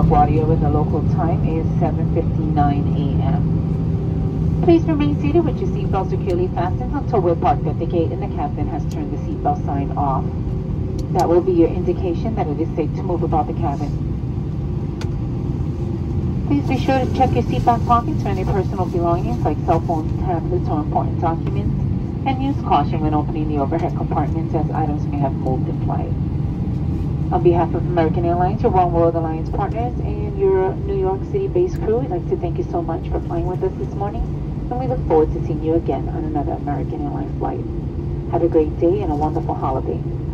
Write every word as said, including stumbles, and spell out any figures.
LaGuardia with the local time is seven fifty-nine a m Please remain seated with your seatbelt securely fastened until we're parked at the gate and the captain has turned the seatbelt sign off. That will be your indication that it is safe to move about the cabin. Please be sure to check your seat back pockets for any personal belongings like cell phones, tablets, or important documents, and use caution when opening the overhead compartments as items may have moved in flight. On behalf of American Airlines, your One World Alliance partners, and your New York City-based crew, we'd like to thank you so much for flying with us this morning, and we look forward to seeing you again on another American Airlines flight. Have a great day and a wonderful holiday.